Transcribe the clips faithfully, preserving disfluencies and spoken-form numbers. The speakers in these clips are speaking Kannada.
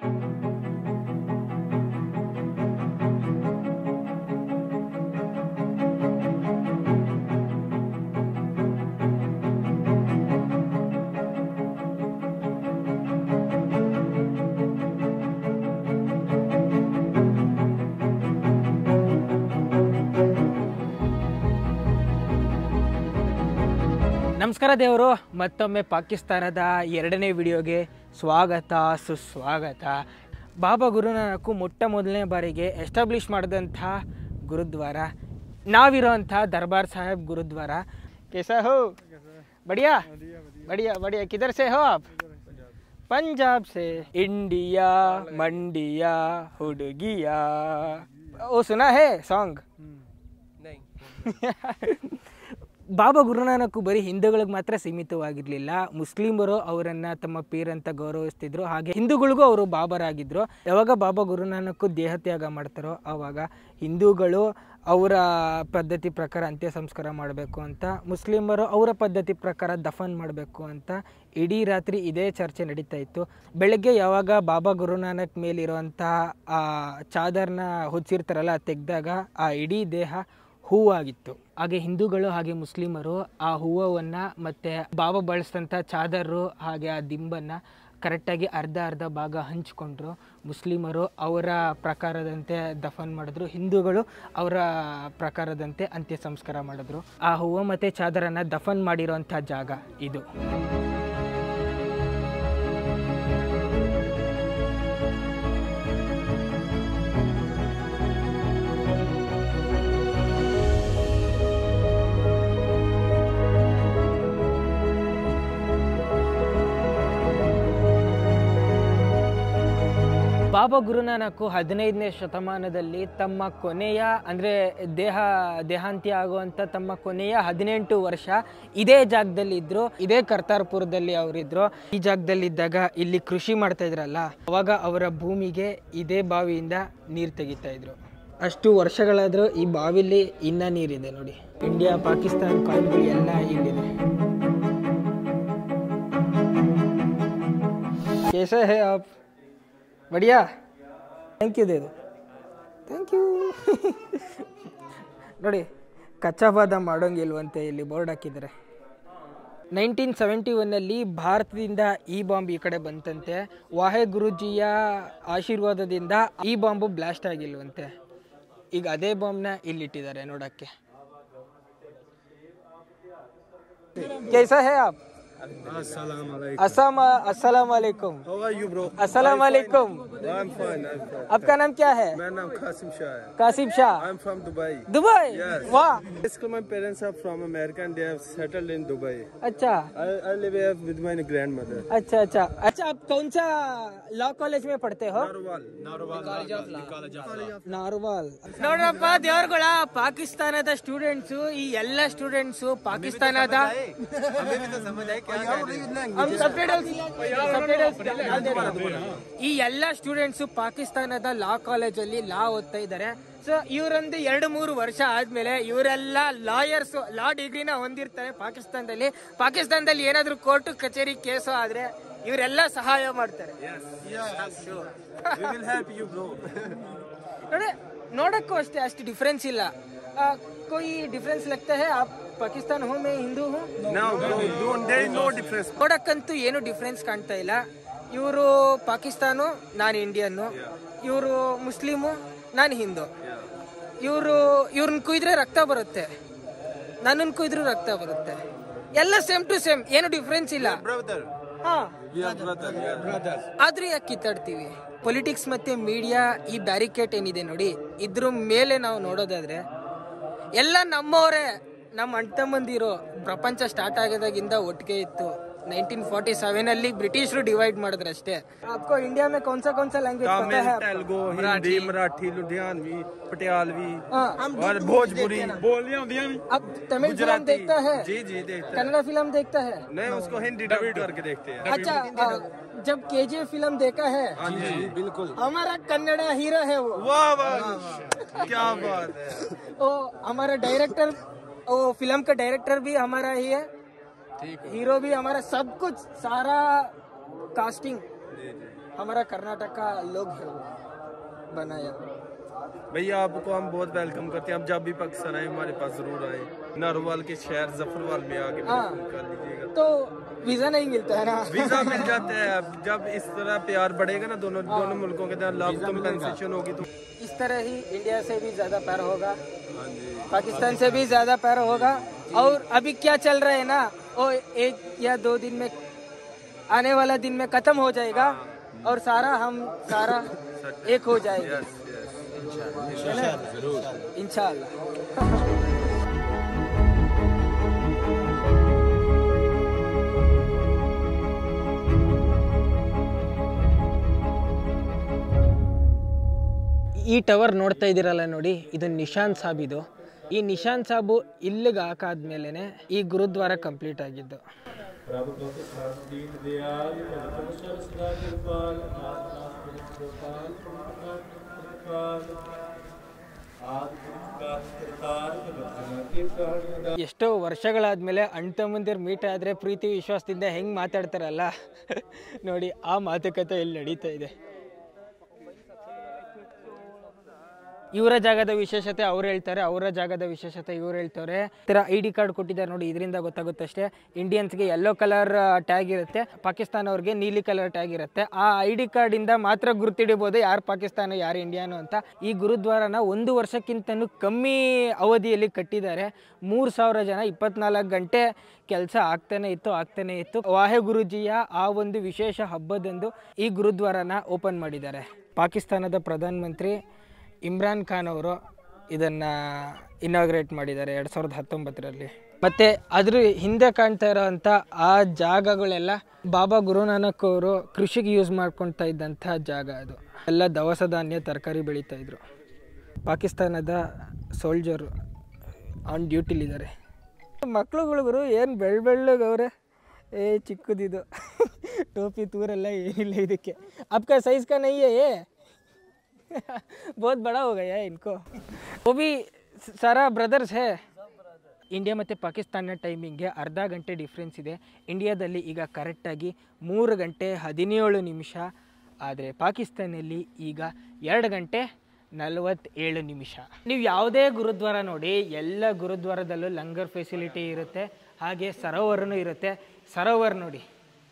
ನಮಸ್ಕಾರ ದೇವರು, ಮತ್ತೊಮ್ಮೆ ಪಾಕಿಸ್ತಾನದ ಎರಡನೇ ವಿಡಿಯೋಗೆ ಸ್ವಾಗತ ಸುಸ್ವಾಗತ. ಬಾಬಾ ಗುರುನಾನಕ್ ಮೊಟ್ಟ ಮೊದಲನೇ ಬಾರಿಗೆ ಎಸ್ಟಾಬ್ಲಿಷ್ ಮಾಡಿದಂಥ ಗುರುದ್ವಾರ ನಾವಿರೋಂಥ ದರ್ಬಾರ್ ಸಾಹೇಬ್ ಗುರುದ್ವಾರ. कैसा हो? बढ़िया बढ़िया बढ़िया. किधर से हो आप? पंजाब से. इंडिया मंडिया हुडगिया, वो सुना है सॉन्ग? नहीं. ಬಾಬಾ ಗುರುನಾನಕ್ ಬರೀ ಹಿಂದೂಗಳಿಗೆ ಮಾತ್ರ ಸೀಮಿತವಾಗಿರಲಿಲ್ಲ. ಮುಸ್ಲಿಮರು ಅವರನ್ನು ತಮ್ಮ ಪೀರ್ ಅಂತ ಗೌರವಿಸ್ತಿದ್ರು, ಹಾಗೆ ಹಿಂದೂಗಳಿಗೂ ಅವರು ಬಾಬರಾಗಿದ್ದರು. ಯಾವಾಗ ಬಾಬಾ ಗುರುನಾನಕ್ ದೇಹತ್ಯಾಗ ಮಾಡ್ತಾರೋ ಆವಾಗ ಹಿಂದೂಗಳು ಅವರ ಪದ್ಧತಿ ಪ್ರಕಾರ ಅಂತ್ಯ ಸಂಸ್ಕಾರ ಮಾಡಬೇಕು ಅಂತ, ಮುಸ್ಲಿಮರು ಅವರ ಪದ್ಧತಿ ಪ್ರಕಾರ ದಫನ್ ಮಾಡಬೇಕು ಅಂತ ಇಡೀ ರಾತ್ರಿ ಇದೇ ಚರ್ಚೆ ನಡೀತಾ ಇತ್ತು. ಬೆಳಗ್ಗೆ ಯಾವಾಗ ಬಾಬಾ ಗುರುನಾನಕ್ ಮೇಲಿರುವಂಥ ಆ ಚಾದರ್ನ ಹೊಚ್ಚಿರ್ತಾರಲ್ಲ, ತೆಗೆದಾಗ ಆ ಇಡೀ ದೇಹ ಹೂವಾಗಿತ್ತು. ಹಾಗೆ ಹಿಂದೂಗಳು ಹಾಗೆ ಮುಸ್ಲಿಮರು ಆ ಹೂವನ್ನು ಮತ್ತು ಬಾಬಾ ಬಳಸಿದಂಥ ಚಾದರು ಹಾಗೆ ಆ ದಿಂಬನ್ನು ಕರೆಕ್ಟಾಗಿ ಅರ್ಧ ಅರ್ಧ ಭಾಗ ಹಂಚಿಕೊಂಡ್ರು. ಮುಸ್ಲಿಮರು ಅವರ ಪ್ರಕಾರದಂತೆ ದಫನ್ ಮಾಡಿದ್ರು, ಹಿಂದೂಗಳು ಅವರ ಪ್ರಕಾರದಂತೆ ಅಂತ್ಯ ಸಂಸ್ಕಾರ ಮಾಡಿದ್ರು. ಆ ಹೂವು ಮತ್ತು ಚಾದರನ್ನು ದಫನ್ ಮಾಡಿರೋಂಥ ಜಾಗ ಇದು. ಬಾಬಾ ಗುರುನಾನಕ್ ಹದಿನೈದನೇ ಶತಮಾನದಲ್ಲಿ ತಮ್ಮ ಕೊನೆಯ ಅಂದರೆ ದೇಹ ದೇಹಾಂತ್ಯ ಆಗುವಂಥ ತಮ್ಮ ಕೊನೆಯ ಹದಿನೆಂಟು ವರ್ಷ ಇದೇ ಜಾಗದಲ್ಲಿ ಇದ್ದರು. ಇದೇ ಕರ್ತಾರ್ಪುರದಲ್ಲಿ ಅವರಿದ್ದರು. ಈ ಜಾಗದಲ್ಲಿದ್ದಾಗ ಇಲ್ಲಿ ಕೃಷಿ ಮಾಡ್ತಾ ಇದ್ರಲ್ಲ, ಅವಾಗ ಅವರ ಭೂಮಿಗೆ ಇದೇ ಬಾವಿಯಿಂದ ನೀರು ತೆಗಿತಾ ಇದ್ರು. ಅಷ್ಟು ವರ್ಷಗಳಾದರೂ ಈ ಬಾವಿಲಿ ಇನ್ನೂ ನೀರಿದೆ ನೋಡಿ. ಇಂಡಿಯಾ ಪಾಕಿಸ್ತಾನ ಕಾಯಿನ್ಗಳು ಎಲ್ಲ ಇಲ್ಲಿದೆ. कैसे है आप? बढ़िया. ಥ್ಯಾಂಕ್ ಯು ದೇದು, ಥ್ಯಾಂಕ್ ಯು. ನೋಡಿ, ಕಚ್ಚಾ ಬಾದಾಮ್ ಮಾಡೋಂಗಿಲ್ವಂತೆ ಇಲ್ಲಿ ಬೋರ್ಡ್ ಹಾಕಿದ್ದಾರೆ. ನೈನ್ಟೀನ್ ಸೆವೆಂಟಿ ಒನ್ನಲ್ಲಿ ಭಾರತದಿಂದ ಈ ಬಾಂಬ್ ಈ ಕಡೆ ಬಂತಂತೆ. ವಾಹೆ ಗುರುಜಿಯ ಆಶೀರ್ವಾದದಿಂದ ಈ ಬಾಂಬು ಬ್ಲಾಸ್ಟ್ ಆಗಿಲ್ವಂತೆ. ಈಗ ಅದೇ ಬಾಂಬ್ನ ಇಲ್ಲಿಟ್ಟಿದ್ದಾರೆ ನೋಡೋಕ್ಕೆ. कैसा है आप? अस्सलाम वालेकुम. अस्सलाम वालेकुम. How are you, bro? अस्सलाम वालेकुम. I'm fine. I'm fine. आपका नाम क्या है? मेरा नाम कासिम शाह है. Kasim Shah. I'm from Dubai. Dubai? Yes. वाह. Basically, my parents are from America and they have settled in Dubai. अच्छा I, I live here with my grandmother. अच्छा अच्छा अच्छा. आप कौन सा लॉ कॉलेज में पढ़ते हो? Narwal. Narwal. ನಾರ್ವಾಲ್. ನೋಡ್ರಪ್ಪ ದೇವ್ರುಗಳ, ಪಾಕಿಸ್ತಾನದ ಸ್ಟೂಡೆಂಟ್ಸು, ಈ ಎಲ್ಲ ಸ್ಟೂಡೆಂಟ್ಸು ಪಾಕಿಸ್ತಾನದ ಈ ಎಲ್ಲ ಸ್ಟೂಡೆಂಟ್ಸು ಪಾಕಿಸ್ತಾನದ ಲಾ ಕಾಲೇಜಲ್ಲಿ ಲಾ ಓದ್ತಾ ಇದ್ದಾರೆ. ಸೊ ಇವರೊಂದು ಎರಡು ಮೂರು ವರ್ಷ ಆದ್ಮೇಲೆ ಇವರೆಲ್ಲ ಲಾಯರ್ಸ್, ಲಾ ಡಿಗ್ರಿನ ಹೊಂದಿರ್ತಾರೆ ಪಾಕಿಸ್ತಾನದಲ್ಲಿ. ಪಾಕಿಸ್ತಾನದಲ್ಲಿ ಏನಾದ್ರು ಕೋರ್ಟ್ ಕಚೇರಿ ಕೇಸು ಆದ್ರೆ ಇವರೆಲ್ಲ ಸಹಾಯ ಮಾಡ್ತಾರೆ. ನೋಡಿ, ನೋಡಕ್ಕೂ ಅಷ್ಟೇ ಅಷ್ಟು ಡಿಫ್ರೆನ್ಸ್ ಇಲ್ಲ. कोई डिफरेंस लगता है? आप पाकिस्तान हो, मैं हिंदू हूँ. ನೋಡಕ್ಕಂತೂ ಏನು ಡಿಫ್ರೆನ್ಸ್ ಕಾಣ್ತಾ ಇಲ್ಲ. ಇವರು ಪಾಕಿಸ್ತಾನು, ನಾನು ಇಂಡಿಯನ್ನು. ಇವರು ಮುಸ್ಲಿಮು, ನಾನು ಹಿಂದೂ. ಇವರು ಇವ್ರನ್ನ ಕುಯ್ದ್ರೆ ರಕ್ತ ಬರುತ್ತೆ, ನನ್ನನ್ನು ಕುಯ್ದ್ರು ರಕ್ತ ಬರುತ್ತೆ. ಎಲ್ಲ ಸೇಮ್ ಟು ಸೇಮ್, ಏನು ಡಿಫ್ರೆನ್ಸ್ ಇಲ್ಲ. ಹಾ, ಆದ್ರೆ ಯಾಕೆ ಕಿತ್ತಾಡ್ತೀವಿ? ಪೊಲಿಟಿಕ್ಸ್ ಮತ್ತೆ ಮೀಡಿಯಾ ಈ ಬ್ಯಾರಿಕೇಡ್ ಏನಿದೆ ನೋಡಿ, ಇದ್ರ ಮೇಲೆ ನಾವು ನೋಡೋದಾದ್ರೆ ಎಲ್ಲ ನಮ್ಮವರೇ, ನಮ್ಮ ಅಣ್ತಮ್ಮಂದಿರೋ. ಪ್ರಪಂಚ ಸ್ಟಾರ್ಟ್ ಆಗೋದಾಗಿಂದ ಒಟ್ಟಿಗೆ ಇತ್ತು. ನೈನ್ಟೀನ್ ಫೋರ್ಟಿ ಸೆವೆನ್ ಅಲ್ಲಿ ಬ್ರಿಟಿಷರು ಡಿವೈಡ್ ಮಾಡಿದ್ರು ಅಷ್ಟೇ. आपको इंडिया में कौन सा कौन सा लैंग्वेज पता है? तेलुगु, हिंदी, मराठी, लुधियानवी, पटियालवी और भोजपुरी बोलियां होंदियां भी. अब तमिल फिल्म देखता है? जी जी देखता है. कन्नड़ा फिल्म देखता है? नहीं, उसको हिंदी डब करके देखते हैं. अच्छा, जब केजीएफ फिल्म देखा है? हाँ जी बिल्कुल. हमारा कन्नड़ा हीरो है वो. वाह वाह, क्या बात है. वो हमारा डायरेक्टर, वो फिल्म का डायरेक्टर भी हमारा ही है, हीरो भी हमारा, सब कुछ सारा कास्टिंग हमारा कर्नाटक का लोग है वो बनाया। भैया आपको हम बहुत वेलकम करते हैं, आप जब भी पाकिस्तान आए हमारे पास जरूर आए। नारोवाल के शहर जफरवाल में आके हाँ। कर लीजिएगा। तो वीज़ा नहीं मिलता है ना? वीजा मिल जाता है। अब जब इस तरह प्यार बढ़ेगा ना दोनों दोनों मुल्कों के अंदर, लाभ कंपनसेशन होगी तो इस तरह ही इंडिया से भी ज़्यादा प्यार होगा, पाकिस्तान से भी ज़्यादा प्यार होगा। और अभी क्या चल रहा है ना, वो एक या दो दिन में, आने वाला दिन में ख़त्म हो जाएगा और सारा हम सारा एक हो जाएगा इंशाअल्लाह। ಈ ಟವರ್ ನೋಡ್ತಾ ಇದ್ದೀರಲ್ಲ ನೋಡಿ, ಇದು ನಿಶಾನ್ ಸಾಬ್. ಇದು ಈ ನಿಶಾನ್ ಸಾಬು ಇಲ್ಲಿಗೆ ಹಾಕಾದ್ಮೇಲೆ ಈ ಗುರುದ್ವಾರ ಕಂಪ್ಲೀಟ್ ಆಗಿದ್ದು. ಎಷ್ಟೋ ವರ್ಷಗಳಾದ್ಮೇಲೆ ಅಣ್ಣ ತಮ್ಮಂದಿರು ಮೀಟ್ ಆದರೆ ಪ್ರೀತಿ ವಿಶ್ವಾಸದಿಂದ ಹೆಂಗೆ ಮಾತಾಡ್ತಾರಲ್ಲ ನೋಡಿ, ಆ ಮಾತುಕತೆ ಇಲ್ಲಿ ನಡೀತಾ ಇದೆ. ಇವರ ಜಾಗದ ವಿಶೇಷತೆ ಅವ್ರು ಹೇಳ್ತಾರೆ, ಅವರ ಜಾಗದ ವಿಶೇಷತೆ ಇವ್ರು ಹೇಳ್ತಾರೆ. ಈ ಥರ ಐ ಡಿ ಕಾರ್ಡ್ ಕೊಟ್ಟಿದ್ದಾರೆ ನೋಡಿ, ಇದರಿಂದ ಗೊತ್ತಾಗುತ್ತಷ್ಟೇ. ಇಂಡಿಯನ್ಸ್ಗೆ ಯೆಲ್ಲೋ ಕಲರ್ ಟ್ಯಾಗ್ ಇರುತ್ತೆ, ಪಾಕಿಸ್ತಾನ ಅವ್ರಿಗೆ ನೀಲಿ ಕಲರ್ ಟ್ಯಾಗ್ ಇರುತ್ತೆ. ಆ ಐ ಡಿ ಕಾರ್ಡಿಂದ ಮಾತ್ರ ಗುರುತಿಡಿಬೋದು ಯಾರು ಪಾಕಿಸ್ತಾನ ಯಾರು ಇಂಡಿಯಾನು ಅಂತ. ಈ ಗುರುದ್ವಾರನ ಒಂದು ವರ್ಷಕ್ಕಿಂತನೂ ಕಮ್ಮಿ ಅವಧಿಯಲ್ಲಿ ಕಟ್ಟಿದ್ದಾರೆ. ಮೂರು ಸಾವಿರ ಜನ ಇಪ್ಪತ್ನಾಲ್ಕು ಗಂಟೆ ಕೆಲಸ ಆಗ್ತಾನೆ ಇತ್ತು ಆಗ್ತಾನೆ ಇತ್ತು ವಾಹೆ ಗುರುಜಿಯ ಆ ಒಂದು ವಿಶೇಷ ಹಬ್ಬದಂದು ಈ ಗುರುದ್ವಾರನ ಓಪನ್ ಮಾಡಿದ್ದಾರೆ. ಪಾಕಿಸ್ತಾನದ ಪ್ರಧಾನಮಂತ್ರಿ ಇಮ್ರಾನ್ ಖಾನ್ ಅವರು ಇದನ್ನು ಇನಾಗ್ರೇಟ್ ಮಾಡಿದ್ದಾರೆ ಎರಡು ಸಾವಿರದ ಹತ್ತೊಂಬತ್ತರಲ್ಲಿ. ಮತ್ತು ಅದ್ರ ಹಿಂದೆ ಕಾಣ್ತಾ ಇರೋವಂಥ ಆ ಜಾಗಗಳೆಲ್ಲ ಬಾಬಾ ಗುರುನಾನಕ್ ಅವರು ಕೃಷಿಗೆ ಯೂಸ್ ಮಾಡ್ಕೊಳ್ತಾ ಇದ್ದಂಥ ಜಾಗ. ಅದು ಎಲ್ಲ ದವಸ ಧಾನ್ಯ ತರಕಾರಿ ಬೆಳೀತಾಯಿದ್ರು. ಪಾಕಿಸ್ತಾನದ ಸೋಲ್ಜರು ಆನ್ ಡ್ಯೂಟಿಲಿದ್ದಾರೆ. ಮಕ್ಳುಗಳಿಗರು ಏನು ಬೆಳ್ಳ ಬೆಳ್ಳಗವ್ರೆ, ಏ ಚಿಕ್ಕದಿದು ಟೋಪಿ ತೂರೆಲ್ಲ ಏನಿಲ್ಲ ಇದಕ್ಕೆ. ಅಪ್ಕ ಸೈಜ್ ಕಾ ನಹೀ ಹೈ ಯೇ, बहुत बड़ा हो गया है इनको. वो भी सारा ब्रदर्स है. ಇಂಡಿಯಾ ಮತ್ತು ಪಾಕಿಸ್ತಾನ ಟೈಮಿಂಗ್ಗೆ ಅರ್ಧ ಗಂಟೆ ಡಿಫ್ರೆನ್ಸ್ ಇದೆ. ಇಂಡಿಯಾದಲ್ಲಿ ಈಗ ಕರೆಕ್ಟಾಗಿ ಮೂರು ಗಂಟೆ ಹದಿನೇಳು ನಿಮಿಷ, ಆದರೆ ಪಾಕಿಸ್ತಾನಲ್ಲಿ ಈಗ ಎರಡು ಗಂಟೆ ನಲವತ್ತೇಳು ನಿಮಿಷ. ನೀವು ಯಾವುದೇ ಗುರುದ್ವಾರ ನೋಡಿ, ಎಲ್ಲ ಗುರುದ್ವಾರದಲ್ಲೂ ಲಂಗರ್ ಫೆಸಿಲಿಟಿ ಇರುತ್ತೆ, ಹಾಗೆ ಸರೋವರನೂ ಇರುತ್ತೆ. ಸರೋವರ ನೋಡಿ,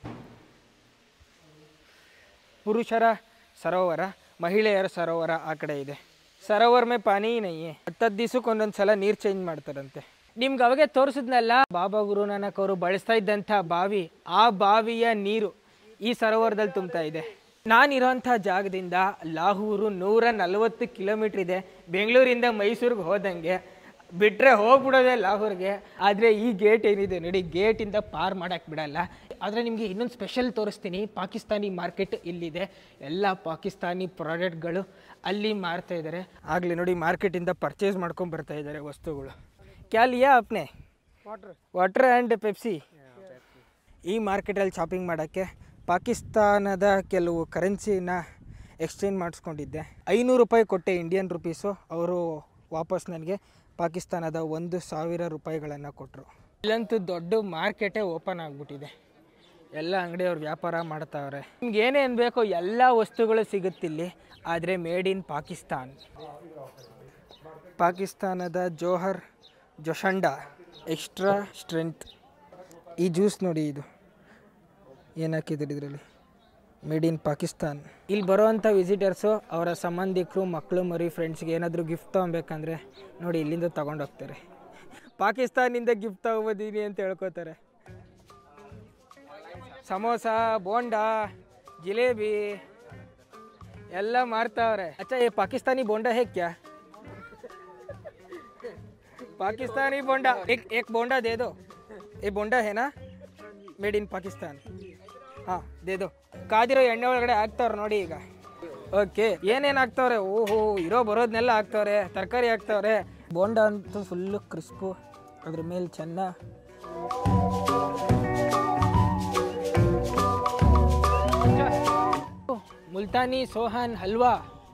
ಪುರುಷರ ಸರೋವರ, ಮಹಿಳೆಯರ ಸರೋವರ ಆ ಕಡೆ ಇದೆ. ಸರೋವರ ಮೇ ಪಾನಿ ನೈ, ಹತ್ತತ್ತು ದಿವಸಕ್ಕೆ ಒಂದೊಂದು ಸಲ ನೀರು ಚೇಂಜ್ ಮಾಡ್ತಾರಂತೆ. ನಿಮ್ಗೆ ಅವಾಗೆ ತೋರಿಸಿದ್ನಲ್ಲ ಬಾಬಾ ಗುರುನಾನಕ್ ಅವರು ಬಳಸ್ತಾ ಇದ್ದಂಥ ಬಾವಿ, ಆ ಬಾವಿಯ ನೀರು ಈ ಸರೋವರದಲ್ಲಿ ತುಂಬ್ತಾ ಇದೆ. ನಾನಿರೋಂಥ ಜಾಗದಿಂದ ಲಾಹೂರು ನೂರ ನಲವತ್ತು ಕಿಲೋಮೀಟ್ರ್ ಇದೆ. ಬೆಂಗಳೂರಿಂದ ಮೈಸೂರಿಗೆ ಹೋದಂಗೆ ಬಿಟ್ಟರೆ ಹೋಗ್ಬಿಡೋದೆ ಲಾಹೂರ್ಗೆ. ಆದರೆ ಈ ಗೇಟ್ ಏನಿದೆ ನೋಡಿ, ಗೇಟಿಂದ ಪಾರ್ ಮಾಡೋಕ್ಕೆ ಬಿಡಲ್ಲ. ಆದರೆ ನಿಮಗೆ ಇನ್ನೊಂದು ಸ್ಪೆಷಲ್ ತೋರಿಸ್ತೀನಿ. ಪಾಕಿಸ್ತಾನಿ ಮಾರ್ಕೆಟ್ ಇಲ್ಲಿದೆ, ಎಲ್ಲ ಪಾಕಿಸ್ತಾನಿ ಪ್ರಾಡಕ್ಟ್ಗಳು ಅಲ್ಲಿ ಮಾರ್ತಾ ಇದ್ದಾರೆ. ಆಗಲೇ ನೋಡಿ ಮಾರ್ಕೆಟಿಂದ ಪರ್ಚೇಸ್ ಮಾಡ್ಕೊಂಡು ಬರ್ತಾ ಇದ್ದಾರೆ ವಸ್ತುಗಳು. ಕ್ಯಾ ಲಿಯಾ ಅಪ್ನೆ? Water water and Pepsi. ಈ ಮಾರ್ಕೆಟಲ್ಲಿ ಶಾಪಿಂಗ್ ಮಾಡೋಕ್ಕೆ ಪಾಕಿಸ್ತಾನದ ಕೆಲವು ಕರೆನ್ಸಿನ ಎಕ್ಸ್ಚೇಂಜ್ ಮಾಡಿಸ್ಕೊಂಡಿದ್ದೆ. ಐನೂರು ರೂಪಾಯಿ ಕೊಟ್ಟೆ ಇಂಡಿಯನ್ ರುಪೀಸು. ಅವರು ವಾಪಸ್ ನನಗೆ ಪಾಕಿಸ್ತಾನದ ಒಂದು ಸಾವಿರ ರೂಪಾಯಿಗಳನ್ನು ಕೊಟ್ಟರು. ಇಲ್ಲಂತೂ ದೊಡ್ಡ ಮಾರ್ಕೆಟೇ ಓಪನ್ ಆಗಿಬಿಟ್ಟಿದೆ, ಎಲ್ಲ ಅಂಗಡಿಯವ್ರು ವ್ಯಾಪಾರ ಮಾಡ್ತಾವ್ರೆ. ನಿಮ್ಗೆ ಏನೇನು ಬೇಕೋ ಎಲ್ಲ ವಸ್ತುಗಳು ಸಿಗುತ್ತಿಲ್ಲಿ, ಆದರೆ ಮೇಡ್ ಇನ್ ಪಾಕಿಸ್ತಾನ್. ಪಾಕಿಸ್ತಾನದ ಜೋಹರ್ ಜೊಶಂಡಾ ಎಕ್ಸ್ಟ್ರಾ ಸ್ಟ್ರೆಂತ್. ಈ ಜ್ಯೂಸ್ ನೋಡಿ, ಇದು ಏನು ಹಾಕಿದ್ರು ಇದರಲ್ಲಿ, ಮೇಡ್ ಇನ್ ಪಾಕಿಸ್ತಾನ್. ಇಲ್ಲಿ ಬರೋವಂಥ ವಿಸಿಟರ್ಸು ಅವರ ಸಂಬಂಧಿಕರು, ಮಕ್ಕಳು, ಮರಿ, ಫ್ರೆಂಡ್ಸ್ಗೆ ಏನಾದರೂ ಗಿಫ್ಟ್ ತೊಗೊಬೇಕಂದ್ರೆ ನೋಡಿ ಇಲ್ಲಿಂದ ತೊಗೊಂಡೋಗ್ತಾರೆ. ಪಾಕಿಸ್ತಾನಿಂದ ಗಿಫ್ಟ್ ತೊಗೊಬೋದೀನಿ ಅಂತ ಹೇಳ್ಕೊತಾರೆ. ಸಮೋಸ, ಬೋಂಡಾ, ಜಿಲೇಬಿ ಎಲ್ಲ ಮಾರ್ತಾವ್ರೆ. ಅಚ್ಚಾ ये पाकिस्तानी बोंडा है क्या? पाकिस्तानी बोंडा एक एक बोंडा दे दो. ये बोंडा है ना, मेड इन पाकिस्तान. ಹಾಂ ದೇ ದೋ. ಕಾದಿರೋ ಎಣ್ಣೆ ಒಳಗಡೆ ಹಾಕ್ತವ್ರೆ ನೋಡಿ ಈಗ. ಓಕೆ, ಏನೇನು ಹಾಕ್ತವ್ರೆ? ಓಹೋ, ಇರೋ ಬರೋದನ್ನೆಲ್ಲ ಹಾಕ್ತವ್ರೆ. ತರಕಾರಿ ಹಾಕ್ತವ್ರೆ. ಬೋಂಡಾ ಅಂತೂ ಫುಲ್ಲು ಕ್ರಿಸ್ಪು, ಅದ್ರ ಮೇಲೆ ಚೆನ್ನ. मुल्तानी सोहन हलवा.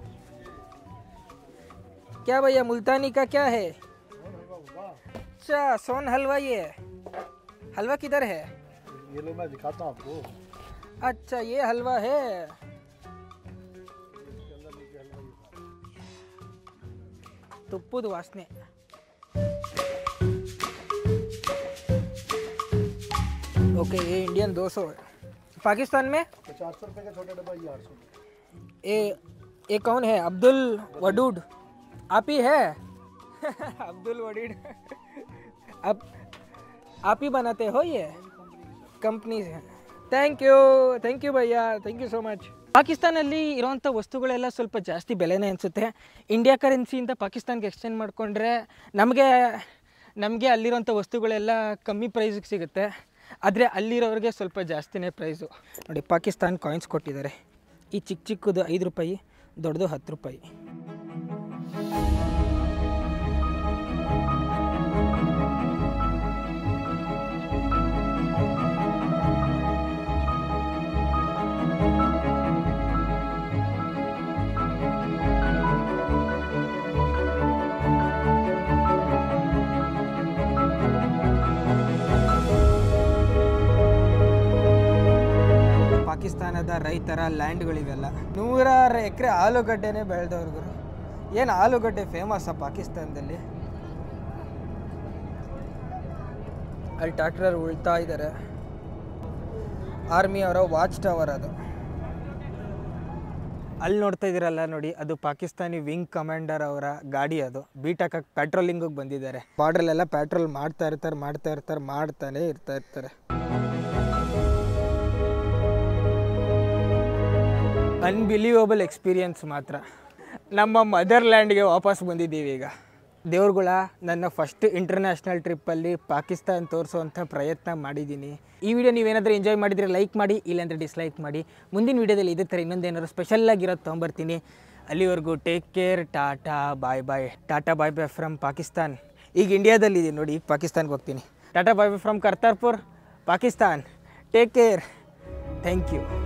क्या भैया मुल्तानी का क्या है? अच्छा, सोहन हलवा. ये हलवा किधर है? ये लो, मैं दिखाता हूँ आपको. अच्छा, ये हलवा है. ತುಪ್ಪದ ವಾಸನೆ. ओके ये इंडियन दो सौ है. पाकिस्तान में चार सौ रुपये का छोटा डब्बा, ये आठ सौ. ये ये कौन है? अब्दुल वडूड आप ही है? अब्दुल वडूड आप आप ही बनाते हो ये company? Thank you thank you ಭಯ್ಯ, ಥ್ಯಾಂಕ್ ಯು ಸೋ ಮಚ್. ಪಾಕಿಸ್ತಾನಲ್ಲಿ ಇರೋವಂಥ ವಸ್ತುಗಳೆಲ್ಲ ಸ್ವಲ್ಪ ಜಾಸ್ತಿ ಬೆಲೆನೇ ಅನಿಸುತ್ತೆ. ಇಂಡಿಯಾ ಕರೆನ್ಸಿಯಿಂದ ಪಾಕಿಸ್ತಾನ್ಗೆ ಎಕ್ಸ್ಚೇಂಜ್ ಮಾಡಿಕೊಂಡ್ರೆ ನಮಗೆ ನಮಗೆ ಅಲ್ಲಿರೋಂಥ ವಸ್ತುಗಳೆಲ್ಲ ಕಮ್ಮಿ ಪ್ರೈಸಿಗೆ ಸಿಗುತ್ತೆ. ಆದರೆ ಅಲ್ಲಿರೋರಿಗೆ ಸ್ವಲ್ಪ ಜಾಸ್ತಿನೇ ಪ್ರೈಸು. ನೋಡಿ ಪಾಕಿಸ್ತಾನ್ ಕಾಯಿನ್ಸ್ ಕೊಟ್ಟಿದ್ದಾರೆ. ಈ ಚಿಕ್ಕ ಚಿಕ್ಕದು ಐದು ರೂಪಾಯಿ, ದೊಡ್ಡದು ಹತ್ತು ರೂಪಾಯಿ. ಪಾಕಿಸ್ತಾನದ ರೈತರ ಲ್ಯಾಂಡ್ಗಳಿವೆಲ್ಲ. ನೂರಾರು ಎಕರೆ ಆಲೂಗಡ್ಡೆನೇ ಬೆಳೆದವ್ರಿಗೂ. ಏನು ಆಲೂಗಡ್ಡೆ ಫೇಮಸ್ಸಾ ಪಾಕಿಸ್ತಾನದಲ್ಲಿ? ಅಲ್ಲಿ ಟ್ರ್ಯಾಕ್ಟರ್ ಉಳ್ತಾ ಇದ್ದಾರೆ. ಆರ್ಮಿ ಅವರ ವಾಚ್ ಟವರ್ ಅದು. ಅಲ್ಲಿ ನೋಡ್ತಾ ಇದ್ದೀರಲ್ಲ ನೋಡಿ, ಅದು ಪಾಕಿಸ್ತಾನಿ ವಿಂಗ್ ಕಮಾಂಡರ್ ಅವರ ಗಾಡಿ. ಅದು ಬೀಟ್ ಹಾಕಕ್ಕೆ ಪೆಟ್ರೋಲಿಂಗಿಗೆ ಬಂದಿದ್ದಾರೆ. ಬಾರ್ಡ್ರಲ್ಲೆಲ್ಲ ಪೆಟ್ರೋಲ್ ಮಾಡ್ತಾ ಇರ್ತಾರೆ ಮಾಡ್ತಾ ಇರ್ತಾರೆ ಮಾಡ್ತಾನೆ ಇರ್ತಾ ಇರ್ತಾರೆ. ಅನ್ಬಿಲೀವಬಲ್ ಎಕ್ಸ್ಪೀರಿಯನ್ಸ್ ಮಾತ್ರ. ನಮ್ಮ ಮದರ್ಲ್ಯಾಂಡ್ಗೆ ವಾಪಸ್ ಬಂದಿದ್ದೀವಿ ಈಗ. ದೇವ್ರುಗಳ ನನ್ನ ಫಸ್ಟ್ ಇಂಟರ್ನ್ಯಾಷನಲ್ ಟ್ರಿಪ್ಪಲ್ಲಿ ಪಾಕಿಸ್ತಾನ ತೋರಿಸೋವಂಥ ಪ್ರಯತ್ನ ಮಾಡಿದ್ದೀನಿ. ಈ ವಿಡಿಯೋ ನೀವೇನಾದರೂ ಎಂಜಾಯ್ ಮಾಡಿದರೆ ಲೈಕ್ ಮಾಡಿ, ಇಲ್ಲಾಂದರೆ ಡಿಸ್ಲೈಕ್ ಮಾಡಿ. ಮುಂದಿನ ವೀಡಿಯೋದಲ್ಲಿ ಇದೇ ಥರ ಇನ್ನೊಂದೇನಾದ್ರು ಸ್ಪೆಷಲ್ಲಾಗಿರೋದು ತೊಗೊಂಬರ್ತೀನಿ. ಅಲ್ಲಿವರೆಗೂ take care, tata bye bye. Tata bye bye from Pakistan. ಈಗ ಇಂಡಿಯಾದಲ್ಲಿದ್ದೀನಿ ನೋಡಿ, ಈಗ ಪಾಕಿಸ್ತಾನ್ಗೆ ಹೋಗ್ತೀನಿ. Tata bye bye from Kartarpur, Pakistan. Take care, thank you.